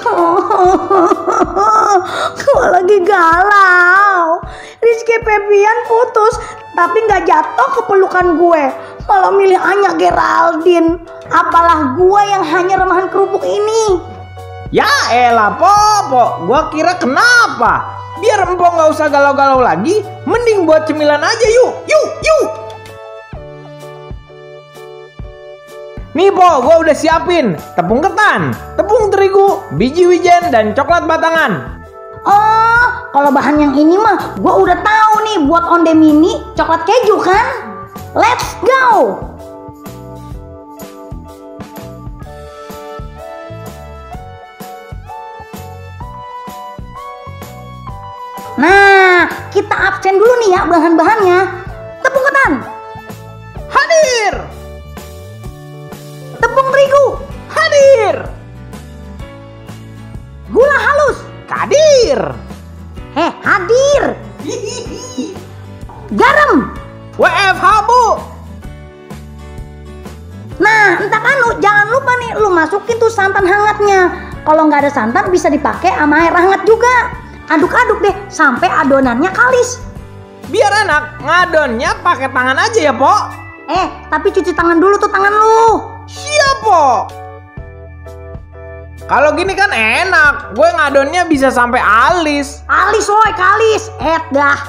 Gue lagi galau. Rizky Febian putus, tapi nggak jatuh ke pelukan gue, malah milih Anya Geraldine. Apalah gue yang hanya remahan kerupuk ini. Ya elah Popo, gua kira kenapa? Biar empok nggak usah galau-galau lagi, mending buat cemilan aja yuk. Nih Po, gua udah siapin tepung ketan, tepung terigu, biji wijen, dan coklat batangan. Oh, kalau bahan yang ini mah gue udah tahu nih, buat onde mini coklat keju kan? Let's go! Nah, kita absen dulu nih ya bahan-bahannya. Tepung ketan Hadir! tepung terigu, Hadir! gula halus, Kadir! hadir, garam. WFH Bu! Nah, entar jangan lupa nih lu masukin tuh santan hangatnya. Kalau nggak ada santan bisa dipakai sama air hangat juga. Aduk-aduk deh sampai adonannya kalis. Biar enak, ngadonnya pakai tangan aja ya Po. Tapi cuci tangan dulu tuh tangan lu. Siap Po. Kalau gini kan enak, gue ngadonnya bisa sampai alis. Alis woy, kalis. Dah.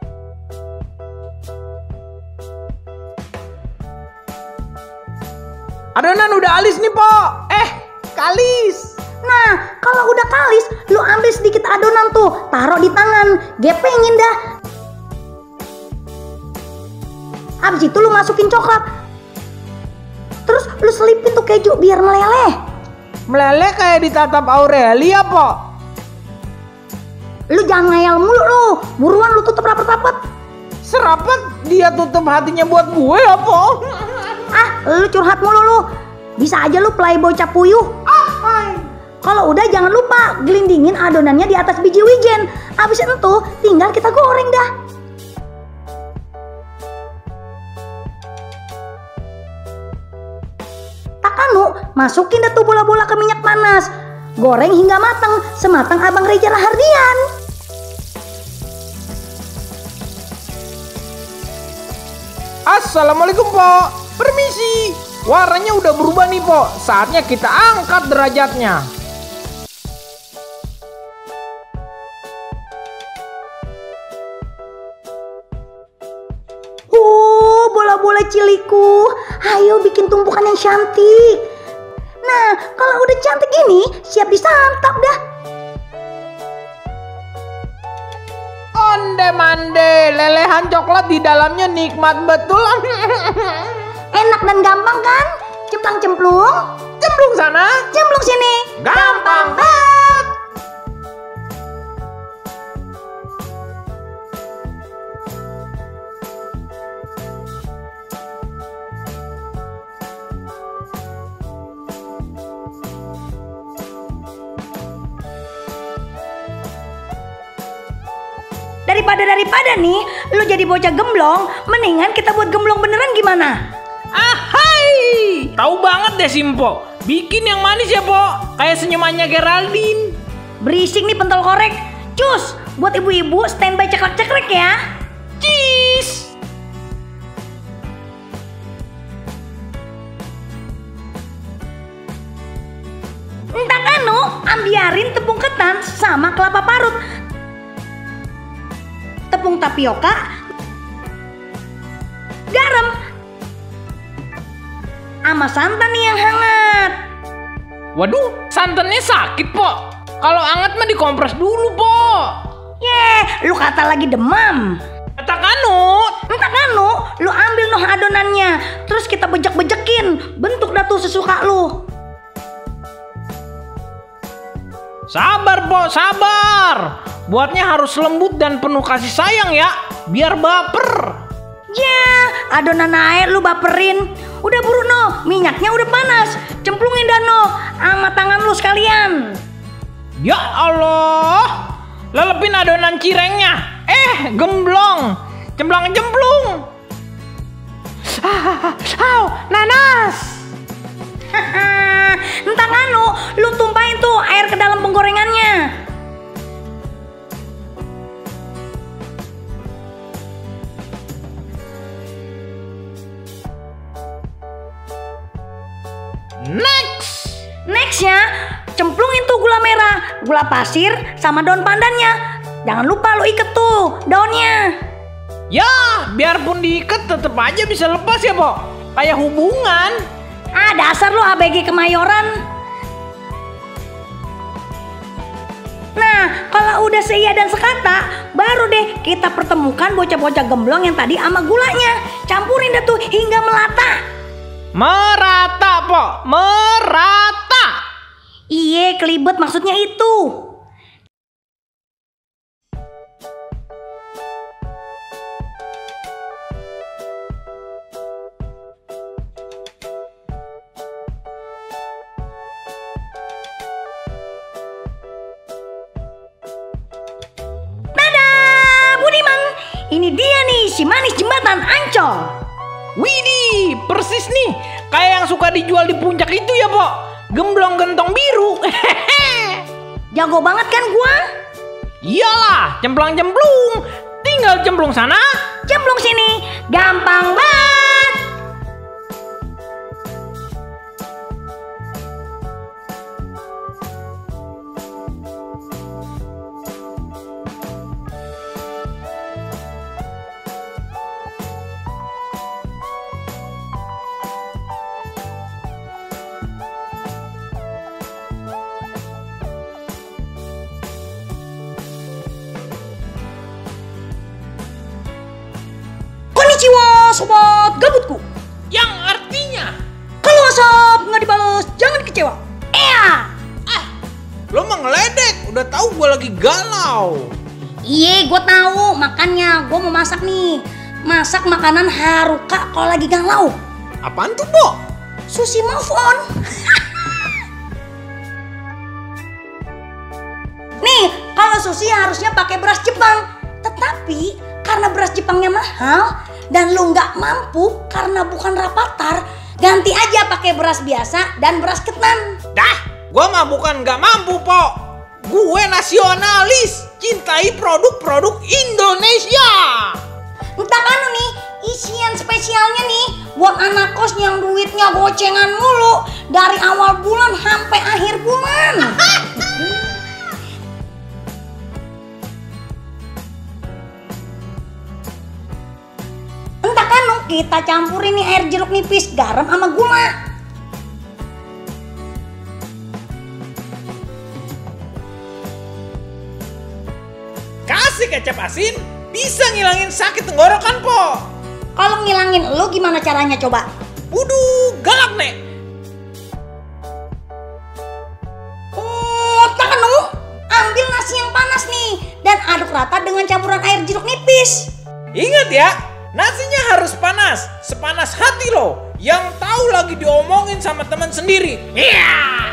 Adonan udah alis nih Po. Kalis. Nah, kalau udah kalis, lu ambil sedikit adonan tuh, taruh di tangan, gepengin dah. Abis itu lu masukin coklat. Terus lu selipin tuh keju biar meleleh. Meleleh kayak ditatap Aurelia Po. Lu jangan ngayal mulu lu, buruan lu tutup rapet-rapet. Serapet dia tutup hatinya buat gue ya Po. Lu curhat mulu lu. Bisa aja lu play bocah puyuh. Kalau udah jangan lupa gelindingin adonannya di atas biji wijen. Abis itu tinggal kita goreng dah. Takanu masukin dah tuh bola-bola ke minyak panas. Goreng hingga matang, sematang Abang Reza Rahardian. Assalamualaikum Po. Permisi. Warnanya udah berubah nih Po. Saatnya kita angkat derajatnya. Bola-bola ciliku, ayo bikin tumpukan yang cantik. Nah, kalau udah cantik gini, siap disantap dah. Onde-mande, lelehan coklat di dalamnya nikmat betul. Enak dan gampang kan? Cemplang-cemplung, Cemplung sana, cemplung sini. gampang banget. Daripada nih lu jadi bocah gemblong, mendingan kita buat gemblong beneran gimana? Ahai, tahu banget deh Simpo. Bikin yang manis ya Po, kayak senyumannya Geraldine. Berisik nih pentol korek. Cus, buat ibu-ibu standby cekrek-cekrek ya. Cheese. Entar ambiarin tepung ketan sama kelapa parut, tepung tapioka, garam, sama santan nih yang hangat. Waduh, santannya sakit Po. Kalau hangat mah dikompres dulu Po. Lu kata lagi demam. Entar Kanu, lu ambil adonannya, terus kita bejek-bejekin, bentuk dah tuh sesuka lu. Sabar Po, sabar. Buatnya harus lembut dan penuh kasih sayang ya, biar baper. Ya, adonan air lu baperin. Udah buru minyaknya udah panas. Cemplungin dah sama tangan lu sekalian. Ya Allah, lelepin adonan cirengnya. Gemblong, cemplang-cemplung. Nanas. Entar lu tumpahin tuh air ke dalam penggorengannya. Next ya, cemplungin tuh gula merah, gula pasir, sama daun pandannya. Jangan lupa lo iket tuh daunnya. Ya, biarpun diikat tetep aja bisa lepas ya, Pok. Kayak hubungan. Ah, dasar lo ABG Kemayoran. Nah, kalau udah seia dan sekata, baru deh kita pertemukan bocah-bocah gemblong yang tadi sama gulanya. Campurin deh tuh hingga melata. Merata, Pok. Merata. Iye, kelibet maksudnya itu. Ini dia nih, si manis jembatan Ancol. Widih, persis nih. Kayak yang suka dijual di puncak itu ya, Pok. Gemblong gentong biru. Jago banget kan gua? Iyalah, cemplang-cemplung. Tinggal cemplung sana, cemplung sini. Gampang banget. Konnichiwa sobat gabutku. yang artinya, Kalau WhatsApp nggak dibalas, jangan kecewa. lo mah ngeledek. Udah tahu gue lagi galau. Iya, gue tahu. Makanya gue mau masak nih. Masak makanan Haruka kalau lagi galau. Apaan tuh, Pok? Sushi move on. Nih, kalau sushi harusnya pakai beras Jepang. Tetapi karena beras Jepangnya mahal dan lu nggak mampu karena bukan rapatar, ganti aja pakai beras biasa dan beras ketan. Dah, gue mah bukan gak mampu, Pok. Gue nasionalis, cintai produk-produk Indonesia. Entah kan nih, isian spesialnya nih buat anak kos yang duitnya gocengan mulu dari awal bulan sampai akhir bulan. Entah kan kita campurin nih air jeruk nipis, garam sama gula. Kasih kecap asin, bisa ngilangin sakit tenggorokan, Pok. Kalau ngilangin lu gimana caranya coba? Waduh, galak, Nek. Oh, Takanu, ambil nasi yang panas nih dan aduk rata dengan campuran air jeruk nipis. Ingat ya, nasinya harus panas, sepanas hati lo. Yang tahu lagi diomongin sama teman sendiri. Iya.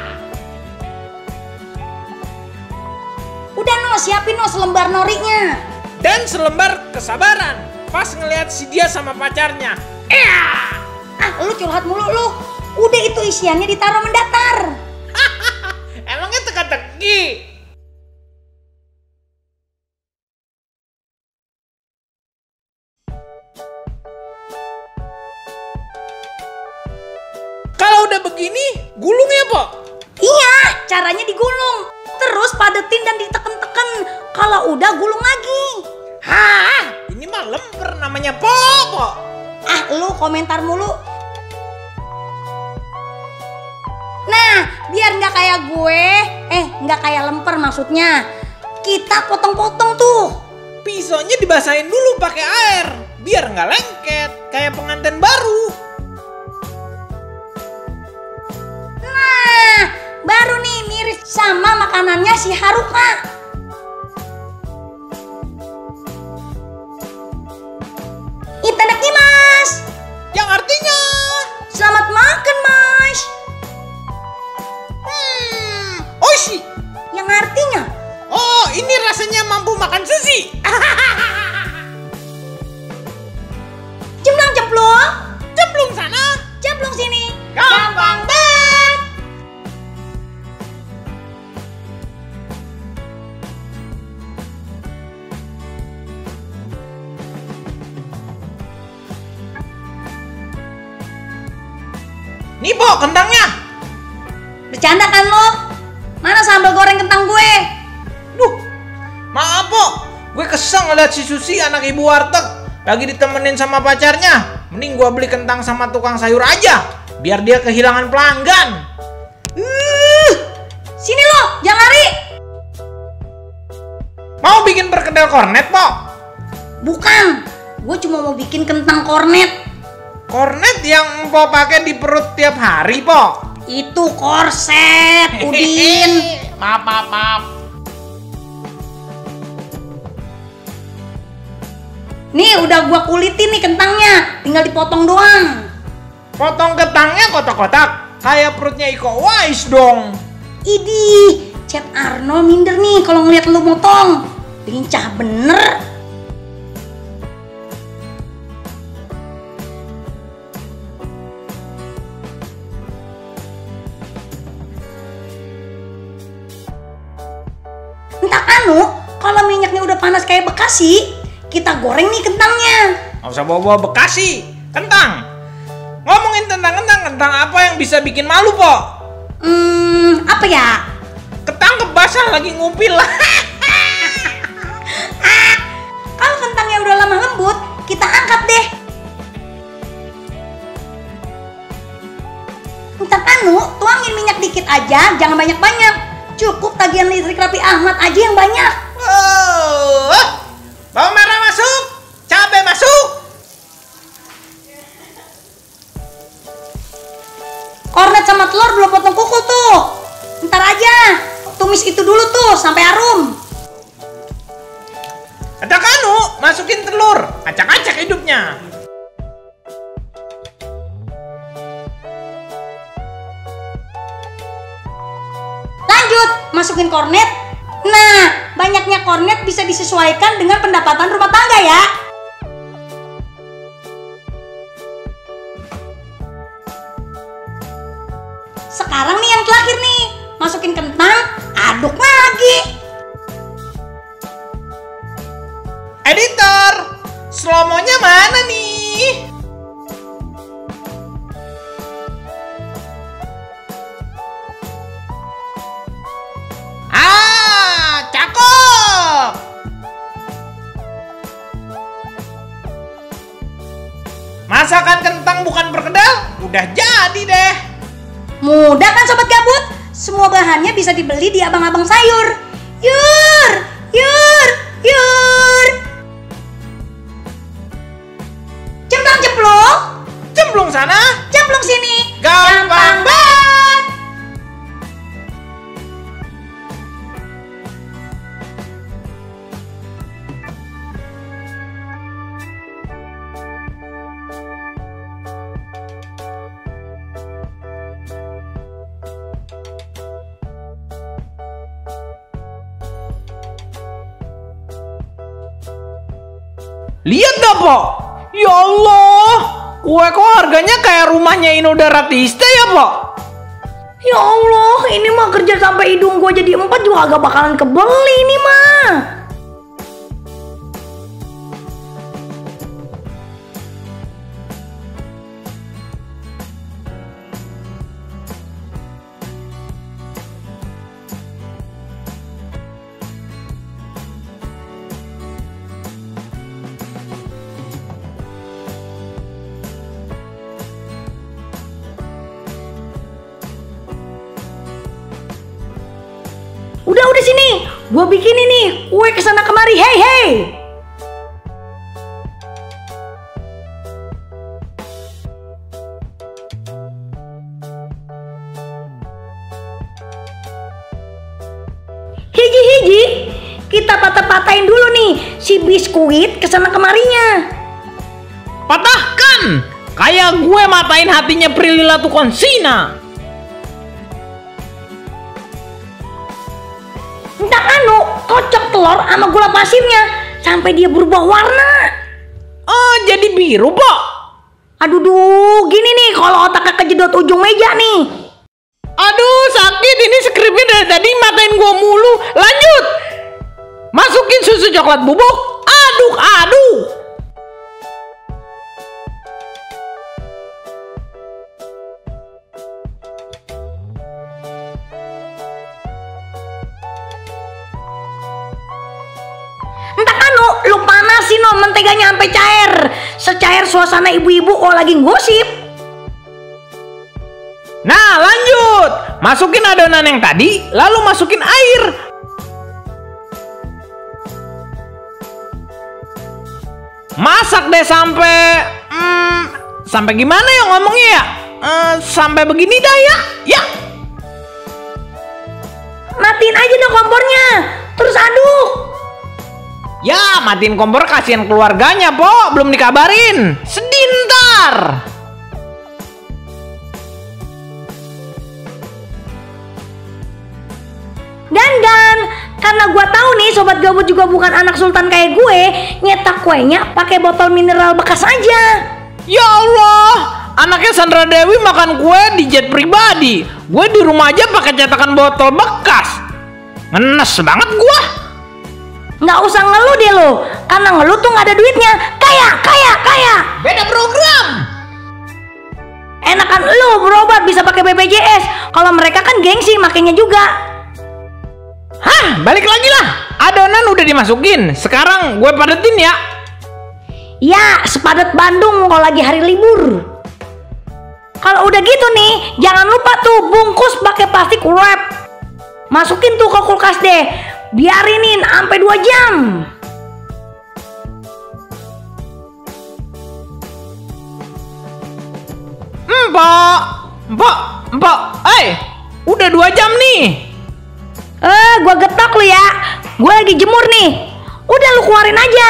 Udah no, siapin no selembar norinya. Dan selembar kesabaran pas ngelihat si dia sama pacarnya. Lu curhat mulu lu. Udah itu isiannya ditaruh mendatar. Emangnya teka-teki? Kalau udah begini, gulung ya, Pok? Iya, caranya digulung. Terus padetin dan diteken-teken. Kalau udah gulung lagi. Hah, ini mah lemper namanya, Pok. Lu komentar mulu. Nah, biar nggak kayak gue, nggak kayak lemper maksudnya. Kita potong-potong tuh. Pisaunya dibasahin dulu pakai air, biar nggak lengket kayak pengantin baru. Nah, baru nih mirip sama makanannya si Haruka. Itadakimasu. Yang artinya, Selamat makan, Mas. oishi. Yang artinya, Oh, ini rasanya mampu makan sushi. jemplung-jemplung, Cemplung sana, jemplung sini. gampang banget. Pok kentangnya. Bercanda kan lo? Mana sambal goreng kentang gue? Duh, maaf Pok, gue kesel ngeliat si Susi anak ibu warteg lagi ditemenin sama pacarnya. Mending gue beli kentang sama tukang sayur aja, biar dia kehilangan pelanggan. Sini lo, jangan lari. Mau bikin perkedel kornet, Pok? Bukan, gue cuma mau bikin kentang kornet. Kornet yang Pok pakai di perut tiap hari, Pok? Itu korset, Udin. Maaf. Nih udah gua kulitin nih kentangnya, tinggal dipotong doang. Potong kentangnya kotak-kotak, kayak perutnya Iko Uwais dong. Idih, Chef Arnold minder nih kalau ngeliat lu motong. Lincah bener. Entah anu, kalau minyaknya udah panas kayak Bekasi, kita goreng nih kentangnya. Nggak usah bawa-bawa Bekasi, kentang. Ngomongin tentang kentang apa yang bisa bikin malu, Pok? Apa ya? Ketangkep basah lagi ngumpil. Kalau kentangnya udah lama lembut, kita angkat deh. Entar anu, tuangin minyak dikit aja, jangan banyak-banyak. Cukup tagihan listrik Raffi Ahmad aja yang banyak. Bawang merah masuk, cabai masuk. Kornet sama telur belum potong kuku tuh. Ntar aja, tumis itu dulu tuh sampai harum. Ada kanu, masukin telur, acak-acak hidupnya. Lanjut, masukin kornet. Nah, banyaknya kornet bisa disesuaikan dengan pendapatan rumah tangga ya. Sekarang nih yang terakhir nih, masukin kentang, aduk lagi. Editor, slow-mo-nya mana nih? Cakep! Masakan kentang bukan perkedel, udah jadi deh. Mudah kan sobat gabut? Semua bahannya bisa dibeli di abang-abang sayur. Yur, yur, yur. Cemplung, cemplung. Cemplung sana, Cemplung sini. gampang banget. Lihat gak, Pok? Ya Allah, kue kok harganya kayak rumahnya Inul Daratista ya, Pok? Ya Allah, ini mah kerja sampai hidung gua jadi 4 juga agak bakalan kebeli ini mah. Udah sini, gua bikin ini kue kesana kemari, hei. Hiji, kita patah-patahin dulu nih si biskuit kesana kemarinya. Patahkan, kayak gue matain hatinya Prilly Latukonsina. Entah anu, kocok telur sama gula pasirnya sampai dia berubah warna. Oh, jadi biru, Pok? Aduh, gini nih kalau otaknya kejedot ujung meja nih. Aduh, sakit, ini skripnya dari tadi matain gue mulu. Lanjut, masukin susu coklat bubuk, aduk. panasin no, menteganya sampai cair. Secair suasana ibu-ibu kalau lagi gosip. Nah, lanjut. Masukin adonan yang tadi, lalu masukin air. Masak deh sampai gimana ya ngomongnya ya? Sampai begini dah ya. Ya. Matiin aja dong kompornya. Terus aduk. Ya, matiin kompor kasihan keluarganya, Po. Belum dikabarin. Sedih ntar. Dan karena gue tahu nih sobat gabut juga bukan anak sultan kayak gue, nyetak kuenya pakai botol mineral bekas aja. Ya Allah, anaknya Sandra Dewi makan kue di jet pribadi. Gue di rumah aja pakai cetakan botol bekas. Ngenes banget gue. Nggak usah ngeluh deh lo, karena ngeluh tuh nggak ada duitnya. Kaya. Beda program. Enakan lo berobat bisa pakai BPJS. Kalau mereka kan gengsi makanya juga. Hah, balik lagi lah. Adonan udah dimasukin. Sekarang gue padetin ya. Ya, sepadat Bandung kalau lagi hari libur. Kalau udah gitu nih, jangan lupa tuh bungkus pakai plastik wrap. Masukin tuh ke kulkas deh. Biarinin sampai 2 jam. Mbak. Udah 2 jam nih. Gua getok lu ya. Gue lagi jemur nih. Udah lu keluarin aja.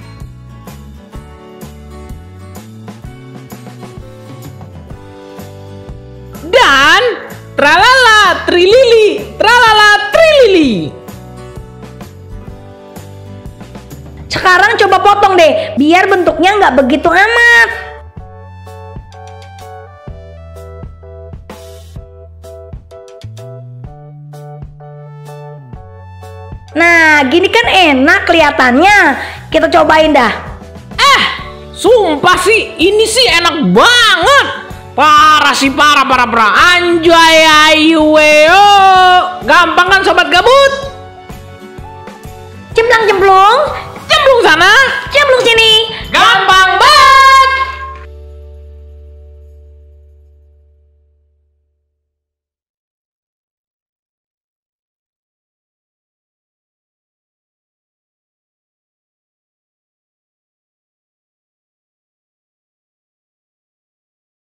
Dan tralala trilili. Sekarang coba potong deh, biar bentuknya nggak begitu amat. Nah, gini kan enak kelihatannya. Kita cobain dah. Sumpah sih, ini sih enak banget. Parah. Anjay ayu weo. Gampang kan sobat gabut? Cemplung Cemplung sana, sini. gampang